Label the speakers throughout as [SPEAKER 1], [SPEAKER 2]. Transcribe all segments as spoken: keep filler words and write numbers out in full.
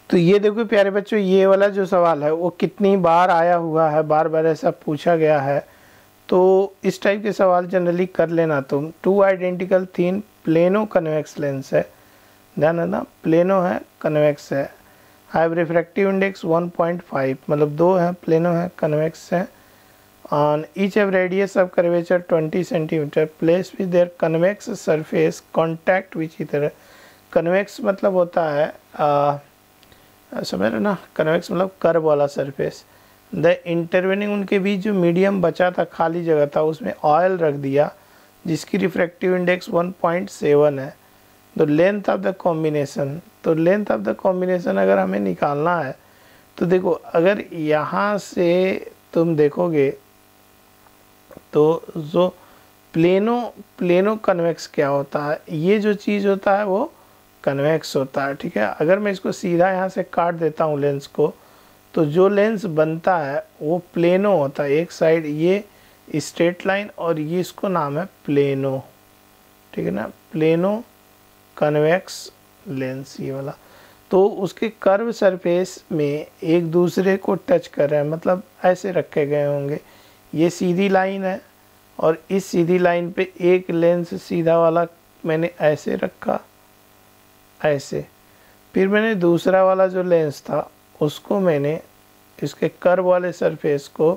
[SPEAKER 1] तो ये देखो प्यारे बच्चों, ये वाला जो सवाल है वो कितनी बार आया हुआ है, बार बार ऐसा पूछा गया है। तो इस टाइप के सवाल जनरली कर लेना तुम। Two identical thin plano convex lens है, ध्यान रखना प्लेनो है कन्वेक्स है, have refractive index one point five, मतलब दो है, प्लेनो है कन्वेक्स है, on each have radius of curvature twenty centimetre, place with their convex surface contact which इधर। कन्वेक्स मतलब होता है आ, समझ रहे ना, कन्वेक्स मतलब कर्व वाला सरफेस। द इंटरवेनिंग, उनके बीच जो मीडियम बचा था, खाली जगह था, उसमें ऑयल रख दिया जिसकी refractive index one point seven है। तो लेंथ ऑफ द कॉम्बिनेशन, तो लेंथ ऑफ द कॉम्बिनेशन अगर हमें निकालना है तो देखो, अगर यहाँ से तुम देखोगे तो जो प्लेनो प्लेनो कन्वेक्स क्या होता है, ये जो चीज़ होता है वो कन्वेक्स होता है, ठीक है। अगर मैं इसको सीधा यहाँ से काट देता हूँ लेंस को, तो जो लेंस बनता है वो प्लेनो होता है। एक साइड ये स्ट्रेट लाइन और ये इसको नाम है प्लेनो, ठीक है ना, प्लेनो कन्वेक्स लेंस ये वाला। तो उसके कर्व सरफेस में एक दूसरे को टच कर रहे हैं, मतलब ऐसे रखे गए होंगे। ये सीधी लाइन है और इस सीधी लाइन पे एक लेंस सीधा वाला मैंने ऐसे रखा, ऐसे, फिर मैंने दूसरा वाला जो लेंस था उसको मैंने इसके कर्व वाले सरफेस को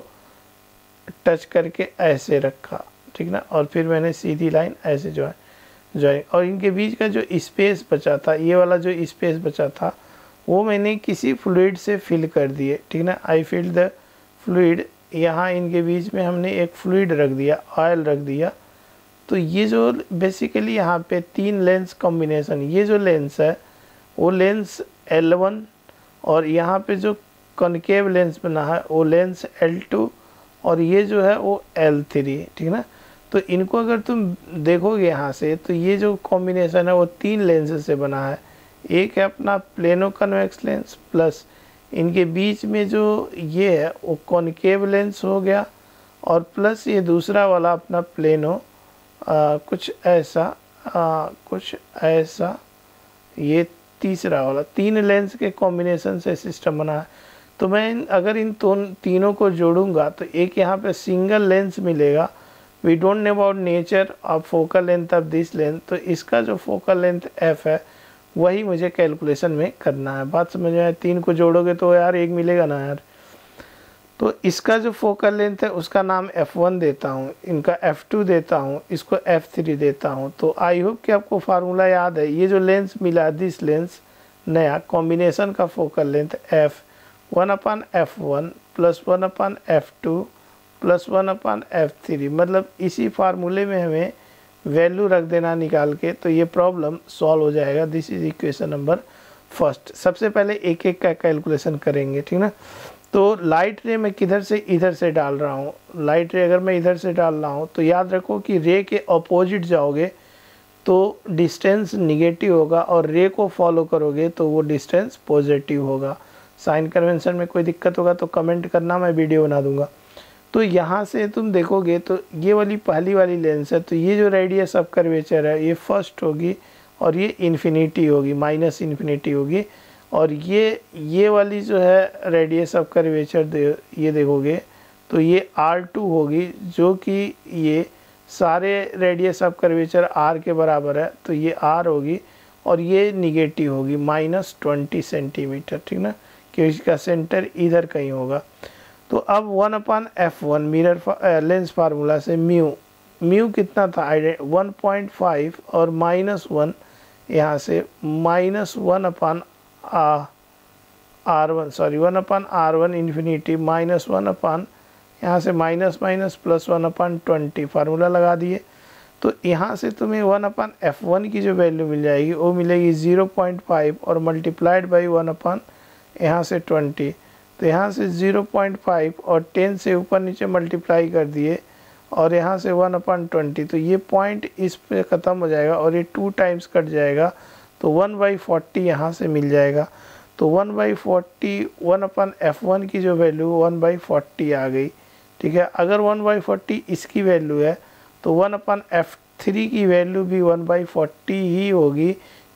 [SPEAKER 1] टच करके ऐसे रखा, ठीक ना, और फिर मैंने सीधी लाइन ऐसे ज्वाइन ज्वाइन और इनके बीच का जो स्पेस बचा था, ये वाला जो स्पेस बचा था वो मैंने किसी फ्लूइड से फिल कर दिए, ठीक ना। आई फिल द फ्लूइड, यहाँ इनके बीच में हमने एक फ्लूइड रख दिया, ऑयल रख दिया। तो ये जो बेसिकली यहाँ पे तीन लेंस कॉम्बिनेशन, ये जो लेंस है वो लेंस एल वन और यहाँ पे जो कॉनकेव लेंस बना है वो लेंस एल टू और ये जो है वो एल थ्री, ठीक ना। तो इनको अगर तुम देखोगे यहाँ से तो ये जो कॉम्बिनेशन है वो तीन लेंस से बना है। एक है अपना प्लेनो कन्वेक्स लेंस, प्लस इनके बीच में जो ये है वो कॉनकेव लेंस हो गया, और प्लस ये दूसरा वाला अपना प्लेनो आ, कुछ ऐसा आ, कुछ ऐसा, ये तीसरा वाला, तीन लेंस के कॉम्बिनेशन से सिस्टम बना है। तो मैं अगर इन तीनों को जोड़ूंगा तो एक यहाँ पे सिंगल लेंस मिलेगा। We don't know about nature of focal length of this length, तो इसका जो फोकल लेंथ एफ है वही मुझे कैलकुलेशन में करना है। बात समझ में आए? तीन को जोड़ोगे तो यार एक मिलेगा ना यार। तो इसका जो फोकल लेंथ है उसका नाम एफ वन देता हूँ, इनका एफ टू देता हूँ, इसको एफ थ्री देता हूँ। तो आई होप कि आपको फार्मूला याद है। ये जो लेंस मिला दिस लेंस नया कॉम्बिनेशन का focal length F one upon F one plus one upon F two plus one upon F three, मतलब इसी फार्मूले में हमें वैल्यू रख देना निकाल के, तो ये प्रॉब्लम सॉल्व हो जाएगा। This is equation number first. सबसे पहले एक एक का कैलकुलेशन करेंगे, ठीक ना। तो लाइट रे मैं किधर से इधर से डाल रहा हूँ, लाइट रे अगर मैं इधर से डाल रहा हूँ तो याद रखो कि रे के अपोजिट जाओगे तो डिस्टेंस निगेटिव होगा और रे को फॉलो करोगे तो वो डिस्टेंस पॉजिटिव होगा। साइन कन्वेंशन में कोई दिक्कत होगा तो कमेंट करना, मैं वीडियो बना दूंगा। तो यहाँ से तुम देखोगे तो ये वाली पहली वाली लेंस है, तो ये जो रेडियस ऑफ कर्वेचर है ये फर्स्ट होगी और ये इन्फिनिटी होगी, माइनस इन्फिनिटी होगी। और ये ये वाली जो है रेडियस ऑफ कर्वेचर दे, ये देखोगे तो ये आर टू होगी, जो कि ये सारे रेडियस ऑफ कर्वेचर आर के बराबर है, तो ये आर होगी और ये निगेटिव होगी माइनस ट्वेंटी सेंटीमीटर, ठीक ना, कि इसका सेंटर इधर कहीं होगा। तो अब one upon F one mirror lens formula से म्यू म्यू कितना था वन पॉइंट फाइव और माइनस वन, यहाँ से minus one upon R one sorry one upon R one infinity minus one upon, यहाँ से minus minus plus one upon twenty, formula लगा दिए। तो यहाँ से तुम्हें वन अपान एफ वन की जो वैल्यू मिल जाएगी वो मिलेगी ज़ीरो पॉइंट फाइव और मल्टीप्लाइड बाई वन अपान यहाँ से ट्वेंटी। तो यहाँ से ज़ीरो पॉइंट फाइव और टेन से ऊपर नीचे मल्टीप्लाई कर दिए और यहाँ से वन अपान ट्वेंटी, तो ये पॉइंट इस पे ख़त्म हो जाएगा और ये टू टाइम्स कट जाएगा, तो वन बाई फोर्टी यहाँ से मिल जाएगा। तो one by forty one upon F one की जो वैल्यू वन बाई फोर्टी आ गई, ठीक है। अगर वन बाई फोर्टी इसकी वैल्यू है तो वन अपन एफ थ्री की वैल्यू भी वन बाई फोर्टी ही होगी,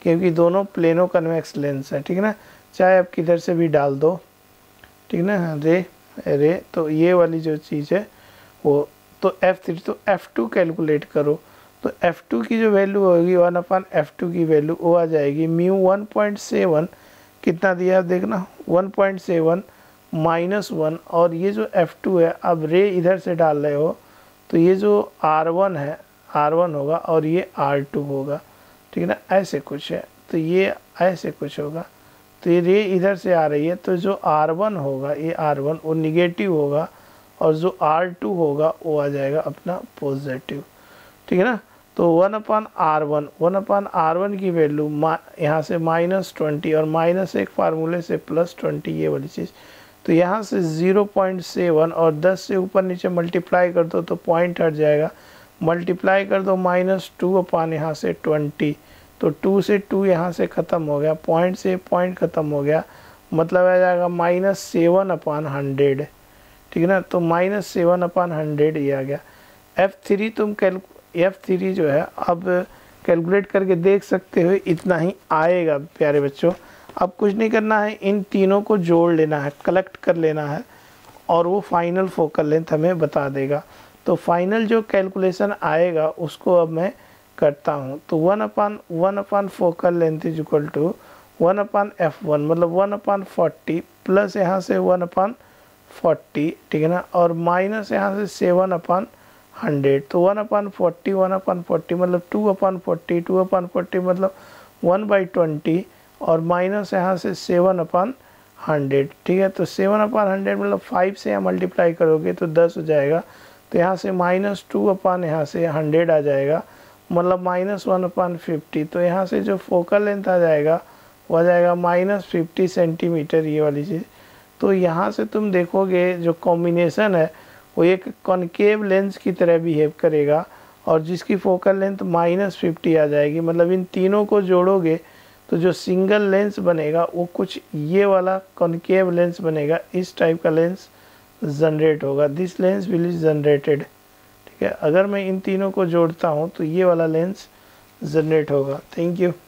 [SPEAKER 1] क्योंकि दोनों प्लेनो कन्वेक्स लेंस है, ठीक है ना, चाहे आप किधर से भी डाल दो, ठीक है ना। रे रे तो ये वाली जो चीज़ है वो, तो एफ थ्री, तो एफ टू कैलकुलेट करो। तो एफ टू की जो वैल्यू होगी वन अपान एफ टू की वैल्यू वो आ जाएगी म्यू वन पॉइंट सेवन, कितना दिया आप देखना one point seven minus one, और ये जो एफ टू है अब रे इधर से डाल रहे हो तो ये जो आर वन है आर वन होगा और ये आर टू होगा, ठीक है ना, ऐसे कुछ है। तो ये ऐसे कुछ होगा, तो ये रे इधर से आ रही है तो जो आर वन होगा ये आर वन वो निगेटिव होगा और जो आर टू होगा वो आ जाएगा अपना पॉजिटिव, ठीक है ना। तो one upon R one one upon R one की वैल्यू यहाँ से माइनस ट्वेंटी और माइनस एक फार्मूले से प्लस ट्वेंटी, ये वाली चीज़। तो यहाँ से ज़ीरो पॉइंट सेवन और दस से ऊपर नीचे मल्टीप्लाई कर दो तो पॉइंट हट जाएगा, मल्टीप्लाई कर दो माइनस टू अपान यहाँ से ट्वेंटी, तो टू से टू यहाँ से ख़त्म हो गया, पॉइंट से पॉइंट ख़त्म हो गया, मतलब आ जाएगा माइनस सेवन अपान हंड्रेड, ठीक है ना। तो माइनस सेवन अपान हंड्रेड ये आ गया। एफ थ्री तुम कैल एफ थ्री जो है अब कैलकुलेट करके देख सकते हो, इतना ही आएगा प्यारे बच्चों। अब कुछ नहीं करना है, इन तीनों को जोड़ लेना है, कलेक्ट कर लेना है और वो फाइनल फोकल लेंथ हमें बता देगा। तो फाइनल जो कैलकुलेशन आएगा उसको अब मैं करता हूँ। तो one upon one upon focal length is equal to one upon F one, मतलब वन अपान फोर्टी प्लस यहाँ से वन अपान फोर्टी, ठीक है ना, और माइनस यहाँ से सेवन अपान हंड्रेड। तो one upon forty one upon forty मतलब two upon forty two upon forty मतलब वन बाई ट्वेंटी, और माइनस यहाँ से सेवन अपान हंड्रेड, ठीक है। तो सेवन अपान हंड्रेड मतलब फाइव से यहाँ मल्टीप्लाई करोगे तो दस हो जाएगा, तो यहाँ से माइनस टू अपान यहाँ से हंड्रेड आ जाएगा, मतलब माइनस वन अपान फिफ्टी। तो यहाँ से जो फोकल लेंथ आ जाएगा वो आ जाएगा माइनस फिफ्टी सेंटीमीटर, ये वाली चीज़। तो यहाँ से तुम देखोगे जो कॉम्बिनेशन है वो एक कॉनकेव लेंस की तरह बिहेव करेगा और जिसकी फोकल लेंथ माइनस फिफ्टी आ जाएगी, मतलब इन तीनों को जोड़ोगे तो जो सिंगल लेंस बनेगा वो कुछ ये वाला कॉनकेव लेंस बनेगा, इस टाइप का लेंस जनरेट होगा, this lens will is generated, ठीक है। अगर मैं इन तीनों को जोड़ता हूँ तो ये वाला लेंस जनरेट होगा। Thank you.